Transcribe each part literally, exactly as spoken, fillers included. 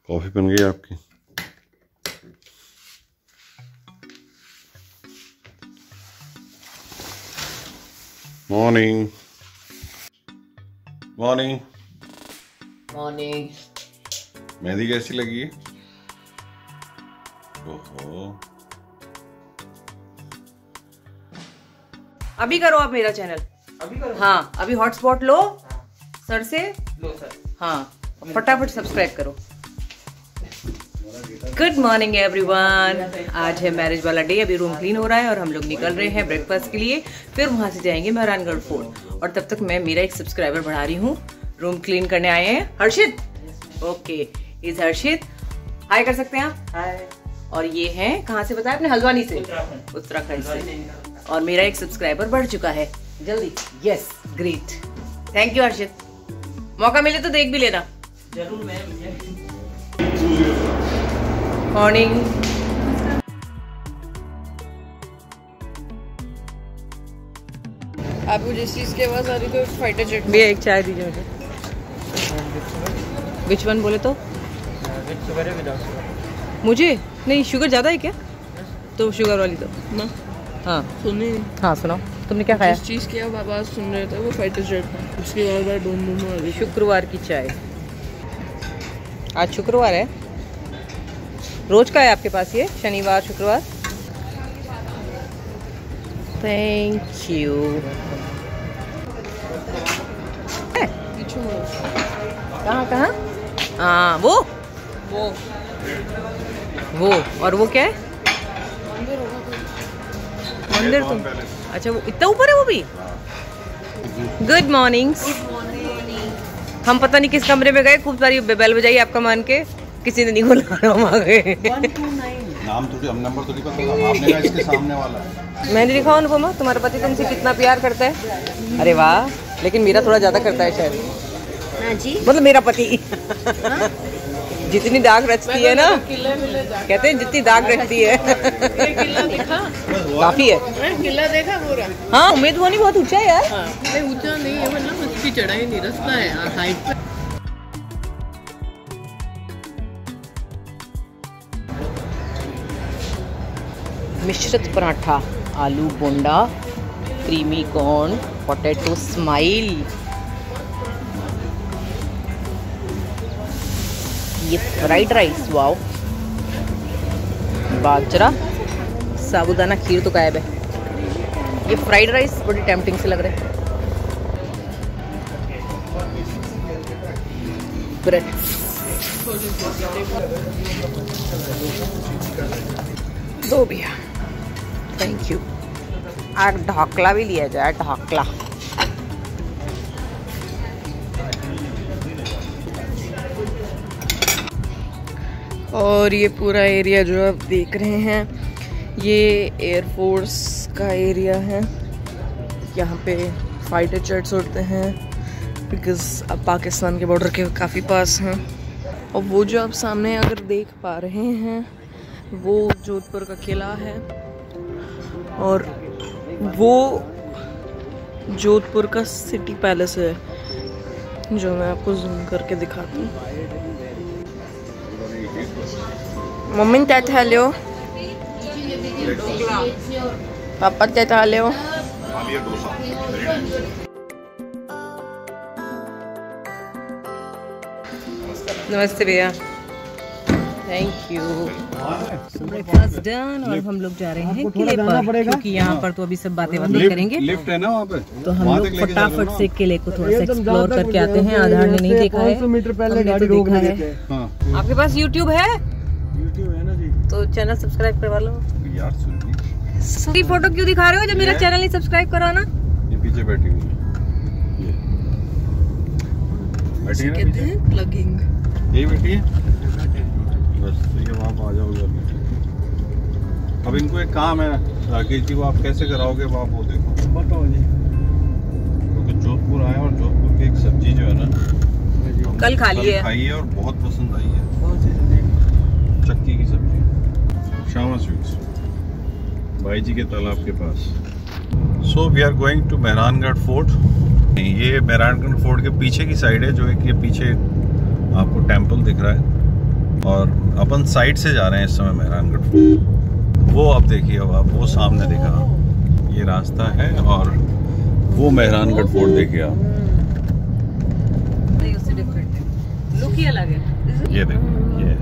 Coffee बन गई आपकी। Morning morning morning. मेहंदी कैसी लगी? ओहो, अभी करो आप मेरा चैनल। अभी करो। हाँ, अभी हॉटस्पॉट लो। हाँ। सर से लो सर। हाँ, फटाफट सब्सक्राइब करो। Good morning everyone. आज है मैरिज वाला डे। अभी रूम क्लीन हो रहा है और हम लोग निकल रहे हैं ब्रेकफास्ट के लिए। फिर वहां से जाएंगे मेहरानगढ़ फोर्ट। और तब तक मैं मेरा एक सब्सक्राइबर बढ़ा रही हूँ। रूम क्लीन करने आए हैं हर्षित। ओके, इज हर्षित। हाय कर सकते हैं आप? हाय। और ये हैं, कहाँ से बताया आपने? हल्द्वानी से, उत्तराखंड से। और मेरा एक सब्सक्राइबर बढ़ चुका है जल्दी। Yes, great, thank you Harshit. मौका मिले तो देख भी लेना जरूर मैम। मॉर्निंग। आपको जिस चीज के आवाज आ रही तो फाइटर जेट भैया एक चाय दीजिए मुझे। विच वन बोले तो? मुझे नहीं, शुगर ज्यादा है क्या? तो शुगर वाली दो ना। हाँ सुनिए, हाँ सुनाओ, तुमने क्या खाया? जिस चीज की आप आवाज सुन रहे थे वो फाइटर जेट था। उसके बाद डोम डोम आ रही। शुक्रवार की चाय। आज शुक्रवार है। रोज का है आपके पास ये? शनिवार शुक्रवार। Thank you. कहाँ कहाँ? हाँ, वो वो वो और वो क्या है? मंदिर होगा कोई। मंदिर तो अच्छा, वो इतना ऊपर है वो भी। Good morning. हम पता नहीं किस कमरे में गए, खूब सारी बेल बजाई आपका मान के, किसी ने नहीं खोला, हम आ गए। नाम थोड़ी, हम नंबर थोड़ी पता था, आपने कहा इसके सामने वाला है। मैंने लिखा उनको, माँ तुम्हारा पति तुमसे कितना प्यार करता है। अरे वाह, लेकिन मेरा थोड़ा ज्यादा करता है शायद। हाँ जी, मतलब मेरा पति। जितनी दाग रचती है ना, किला मिले जाके कहते हैं जितनी दाग रचती है। ये किला दिखा? काफी है। हैं, किला देखा पूरा? हाँ, उम्मीद होनी बहुत ऊंचा है यार। हाँ, नहीं ऊंचा नहीं है, मतलब उसकी चढ़ाई नहीं, रास्ता है हाइट पे। मिश्रित paratha, aloo bonda, creamy corn, potato smile. ये फ्राइड राइस, वाओ। बाजरा, साबूदाना खीर तो गायब है। ये फ्राइड राइस बड़ी टेम्पटिंग से लग रहा है। ब्रेड, दो भैया, थैंक यू। आज ढोकला भी लिया जाए, ढोकला। और ये पूरा एरिया जो आप देख रहे हैं, ये एयरफोर्स का एरिया है। यहाँ पे फाइटर जेट्स उड़ते हैं, बिकॉज अब पाकिस्तान के बॉर्डर के काफ़ी पास हैं। और वो जो आप सामने अगर देख पा रहे हैं, वो जोधपुर का किला है। और वो जोधपुर का सिटी पैलेस है, जो मैं आपको जूम करके दिखाती हूँ। मम्मी टेट हेलो, पापा टेट हेलो। नमस्ते भैया, थैंक यू। ब्रेकफास्ट डन और हम लोग जा रहे हैं किले पर, क्योंकि यहाँ पर तो अभी सब बातें बातें करेंगे। लिफ्ट है ना वहाँ पे, तो हम लोग फटाफट से किले को थोड़ा सा एक्सप्लोर करके आते हैं। आधार ने नहीं देखा है, हमने तो देखा है। आपके पास यूट्यूब है? यूट्यूब है ना जी, तो चैनल सब्सक्राइब करवा लो यार। सुन, सही फोटो क्यों दिखा रहे हो जब मेरा चैनल नहीं सब्सक्राइब करा ना? ये पीछे बैठी हुई है, ये बैठी है ना कहते हैं प्लगिंग। यही बैठी है बस, तो ये वहाँ आ जाओगे। अब इनको एक काम है राकेश जी, वो आप कैसे कराओगे वो आप वो देखो, बताओ जी। क्योंकि जोधपुर आए और जोधपुर की एक सब्जी जो है ना, कल खा ली है, खाई है और बहुत पसंद आई है। चक्की की सब्जी, शामा स्वीट्स, भाई जी के तालाब के पास। So we are going to Mehrangarh fort. ये मेहरानगढ़ फोर्ट के पीछे की साइड है, जो एक ये पीछे आपको टेंपल दिख रहा है। और अपन साइड से जा रहे हैं इस समय मेहरानगढ़। वो अब देखिए, अब आप वो सामने दिखा, ये रास्ता है और वो मेहरानगढ़ फोर्ट देखिए आप। नहीं, उससे डिफरेंट है, लुक ही अलग है। ये देखो, ये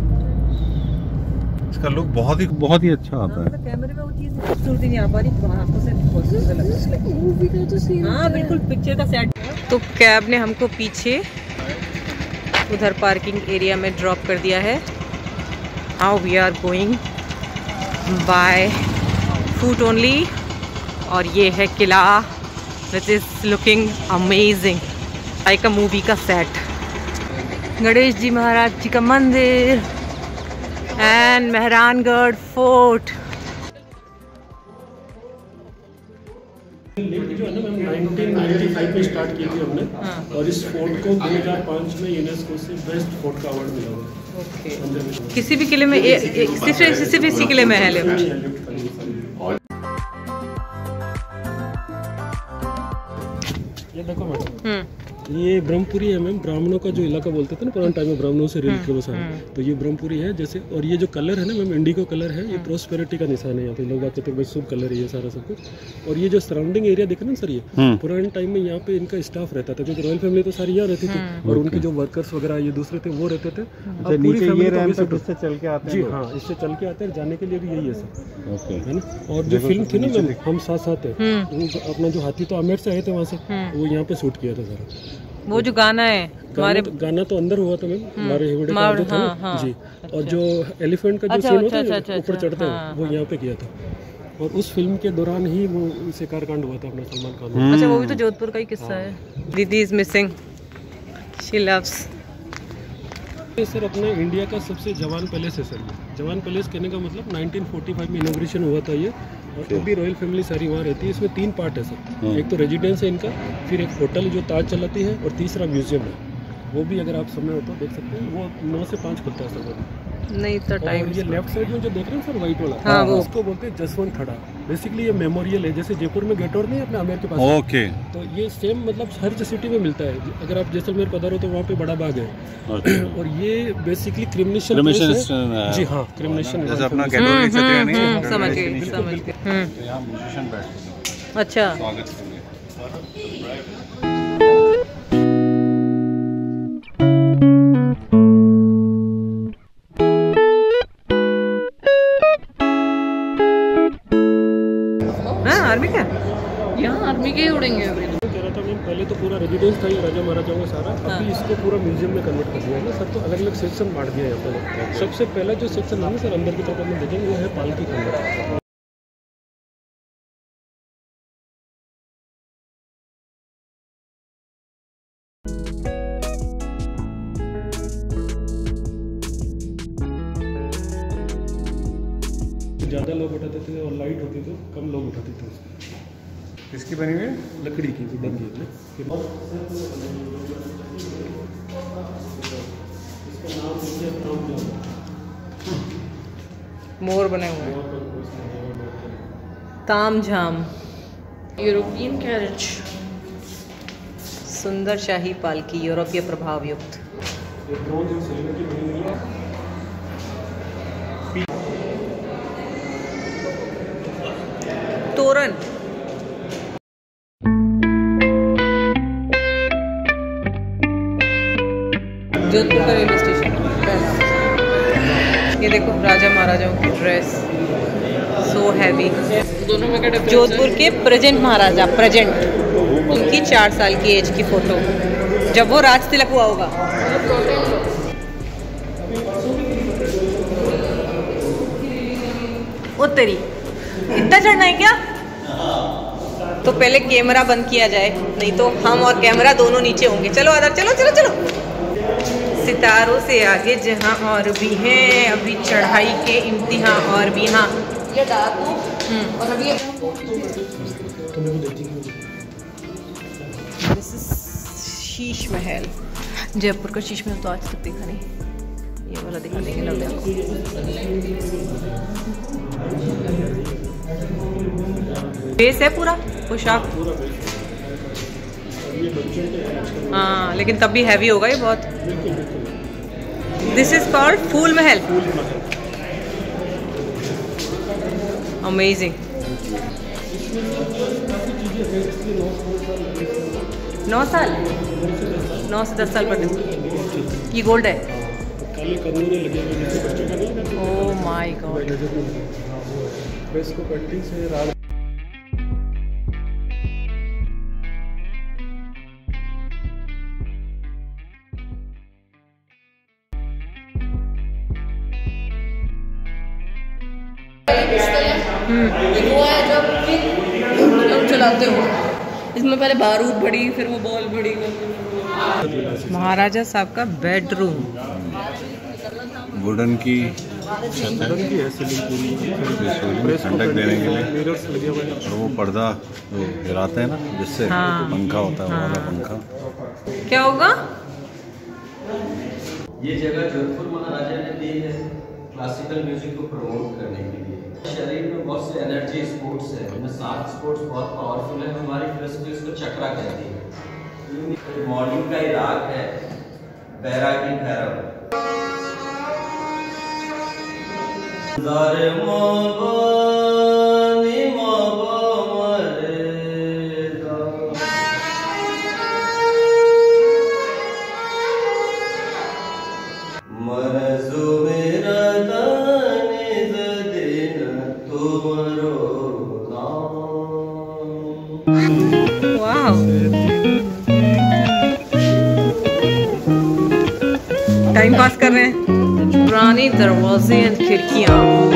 इसका लुक बहुत ही बहुत ही अच्छा आता है। कैमरे में वो चीज खूबसूरती नहीं आ पा रही, वहाँ आंखों से बहुत सुंदर लगता है। हाँ बिल्कुल, पिक्चर का सेट। तो कैब ने हमको पीछे उधर पार्किंग एरिया में ड्रॉप कर दिया है। Now we are going by foot only. और ये है किला which is looking amazing, like a movie का सेट। गणेश जी महाराज जी का मंदिर एंड मेहरानगढ़ फोर्ट। लिफ्ट जो है ना मैम नाइनटीन नाइंटी फाइव में स्टार्ट की थी हमने। हाँ। और इस फोर्ट को दो हज़ार पाँच में यूनेस्को से बेस्ट फोर्ट का अवार्ड मिला हुआ है। ओके। किसी भी किले में ए, ए, सिर्फ सिर्फ इसी किले में है लिफ्ट। ये देखो मैडम, ये ब्रह्मपुरी है मैम। ब्राह्मणों का जो इलाका बोलते थे ना पुराने टाइम में, ब्राह्मणों से रिलेटेड वो सारा, तो ये ब्रह्मपुरी है जैसे। और ये जो कलर है ना मैम, इंडिगो कलर है, ये प्रोस्पेरिटी का निशान है। यहाँ पे लोग बात करते हैं शुभ कलर है ये सारा सब कुछ। और ये जो सराउंडिंग एरिया देख रहे ना सर, ये पुराने टाइम में यहाँ पे इनका स्टाफ रहता था, क्योंकि रॉयल फैमिली तो सारी यहाँ रहती थी और उनके जो वर्कर्स वगैरह ये दूसरे थे वो रहते थे। अब पूरी फैमिली इससे चल के आते हैं। जी हाँ, इससे चल के आते हैं, जाने के लिए भी यही है सर, है ना। और जो फिल्म थी ना मैम हम साथ साथ है, अपना जो हाथी तो आमेर से आए थे वहाँ से, वो यहाँ पे शूट किया था सारा। वो जो गाना है हमारे गाना तो अंदर हुआ था मैम, हमारे हेवड़े का जो था ना। हाँ, जी। अच्छा। और जो एलिफेंट का जो सीन होता है ऊपर चढ़ते हैं, वो यहाँ पे किया था। और उस फिल्म के दौरान ही वो शिकार कांड हुआ था अपना सलमान खान। अच्छा, वो भी तो जोधपुर का ही किस्सा है। दीदी इज मिसिंग, शी लव्स। ये सर अपने इंडिया का सबसे जवान पैलेस है सर। जवान पैलेस कहने का मतलब नाइनटीन फोर्टी फाइव में इनॉग्रेशन हुआ था ये। और अभी रॉयल फैमिली सारी वहाँ रहती है। इसमें तीन पार्ट है सर। एक तो रेजिडेंस है इनका, फिर एक होटल जो ताज चलाती है, और तीसरा म्यूजियम है। वो भी अगर आप समय हो तो देख सकते हैं। वो नौ से पाँच खुलता है सर। नहीं इतना टाइम। ये लेफ्ट साइड में जो देख रहे हैं सर व्हाइट वाला, हाँ, वो उसको बोलते हैं जसवंत खड़ा। बेसिकली ये मेमोरियल है, जैसे जयपुर में गेट और नहीं अपने आमेर के पास। ओके। तो ये सेम मतलब हर सिटी में मिलता है। अगर आप जैसलमेर पधारो तो वहाँ पे बड़ा बाग है। और ये बेसिकली क्रिमिनेशन है। जी हाँ, क्रिमिनेशन जैसे अपना गेट और देख सकते हैं नहीं, समझ गए समझ गए। तो यहाँ म्यूजिशियन बैठते हैं। अच्छा, स्वागत के लिए। आर्मी का यहाँ आर्मी के ही उड़ेंगे अभी। कह रहा था मैं, पहले तो पूरा रेजिडेंस था ये राजा महाराजाओं का सारा। हाँ। अभी इसको पूरा म्यूजियम में कन्वर्ट कर दिया है ना सर। तो अलग अलग सेक्शन बांट दिया है यहाँ पर। सबसे पहला जो सेक्शन है ना सर अंदर की तरफ हम देखेंगे, वो है पालकी खंडर। ज़्यादा लोग उठाते थे और लाइट होती तो कम लोग उठाते थे उसको। किसकी बनी हुई है? लकड़ी की वुडन की है। इसका नाम है तामझाम। मोर बने हुए हैं। तामझाम यूरोपियन कैरेज, सुंदर शाही पालकी, यूरोपीय प्रभाव युक्त। तोरण। जोधपुर का रेलवे स्टेशन। ये देखो राजा महाराजाओं की ड्रेस, सो हैवी। दोनों में क्या डिफरेंस? जोधपुर के प्रेजेंट महाराजा, प्रेजेंट, उनकी चार साल की एज की फोटो, जब वो राज तिलक हुआ होगा। ओ तेरी, इतना चढ़ना है क्या? तो पहले कैमरा बंद किया जाए, नहीं तो हम और कैमरा दोनों नीचे होंगे। चलो आदर, चलो चलो चलो। सितारों से आगे जहाँ और भी हैं, अभी चढ़ाई के इम्तिहान और भी। हाँ, ये डार्क और अभी दिस इज शीश महल। जयपुर का शीश महल तो आज तक देखा नहीं, ये वाला दिखा देंगे लवलिया को। बेस है पूरा पोशाक। हाँ, लेकिन तब भी हैवी होगा ये बहुत। This is called fool Mahal. Amazing. नौ साल नौ से दस साल पर ये गोल्ड है। काले कानून लगे हुए जैसे बच्चों का नहीं लगता। Oh my god. प्रेस को पेंटिंग से रात वो है जब लोग चलाते हो, इसमें पहले बारूद बड़ी, फिर वो बॉल बड़ी। महाराजा साहब का बेडरूम। वुडन की छत है, की है सीलिंग पूरी। प्रेस को ठंडक देने के लिए मिरर्स लगे हुए हैं। और वो पर्दा जो गिराते हैं ना, जिससे हाँ। पंखा होता है, वो वाला पंखा। क्या होगा? ये जगह जोधपुर महाराजा ने दी है क्लासिकल म्यूजिक को प्रमोट करने के लिए। शरीर में बहुत से एनर्जी स्पोर्ट्स है, इनमें सात स्पोर्ट्स बहुत पावरफुल है। हमारी फिलोसफी इसको चक्रा कहती है। मॉर्निंग का ही राग है बैरागी भैरव। टाइम पास कर रहे हैं। पुराने दरवाजे और खिड़कियाँ।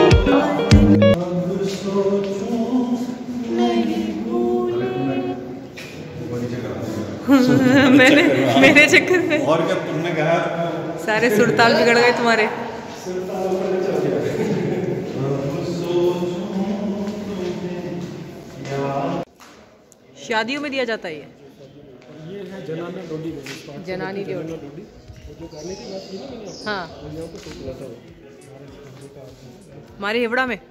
मैंने मेरे चक्कर में और क्या तुमने कहा? सारे सुरताल बिगड़ गए तुम्हारे। शादियों में दिया जाता है ये। ये है जनाना डोली में। जनानी डोली। डोली जो गाने की बात की ना मैंने आपको, हाँ, वो यहाँ पे टोक लगा है। हमारे हिबड़ा में।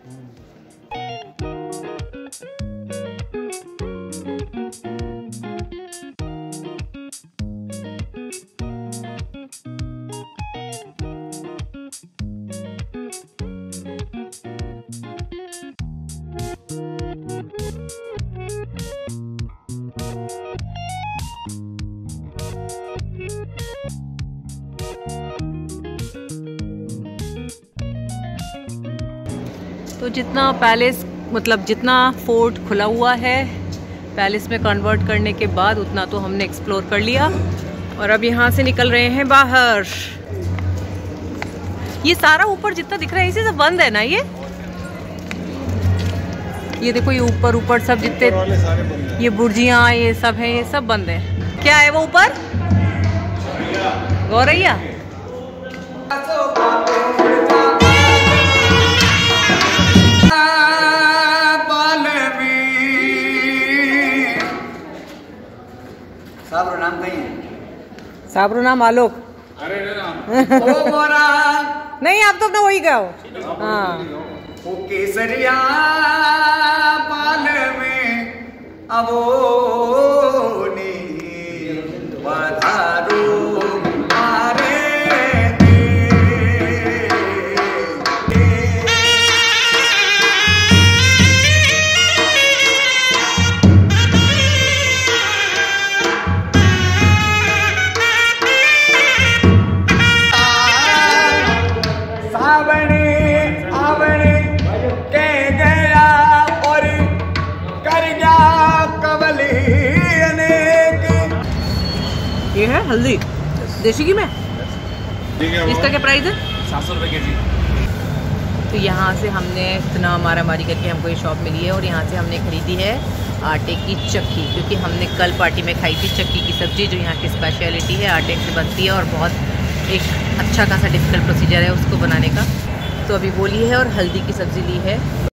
तो जितना पैलेस मतलब जितना फोर्ट खुला हुआ है पैलेस में कन्वर्ट करने के बाद उतना तो हमने एक्सप्लोर कर लिया। और अब यहाँ से निकल रहे हैं बाहर। ये सारा ऊपर जितना दिख रहा है इसी से बंद है ना ये ये देखो, ये ऊपर ऊपर सब जितने ये बुर्जियाँ ये सब है, ये सब बंद है। क्या है वो ऊपर? गौरैया। नाम कहीं है? साबरू नाम आलोक। अरे ओ मोरा नहीं, आप तो अपना वही गाओ। हाँ, ओ केसरिया पाल में अबो नी पधारो मारे ये है हल्दी देसी घी में। इसका क्या प्राइस है? सात सौ रुपये के जी। तो यहाँ से हमने इतना मारा मारी करके हमको ये शॉप मिली है और यहाँ से हमने खरीदी है आटे की चक्की, क्योंकि हमने कल पार्टी में खाई थी चक्की की सब्ज़ी जो यहाँ की स्पेशलिटी है, आटे से बनती है और बहुत एक अच्छा खासा डिफिकल्ट प्रोसीजर है उसको बनाने का। तो अभी वो ली है और हल्दी की सब्ज़ी ली है।